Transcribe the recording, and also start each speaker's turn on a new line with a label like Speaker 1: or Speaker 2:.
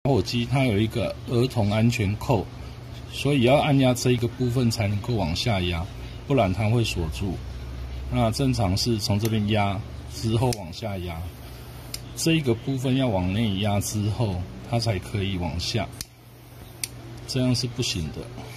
Speaker 1: 打火机它有一个儿童安全扣，所以要按压这一个部分才能够往下压，不然它会锁住。那正常是从这边压之后往下压，这一个部分要往内压之后，它才可以往下，这样是不行的。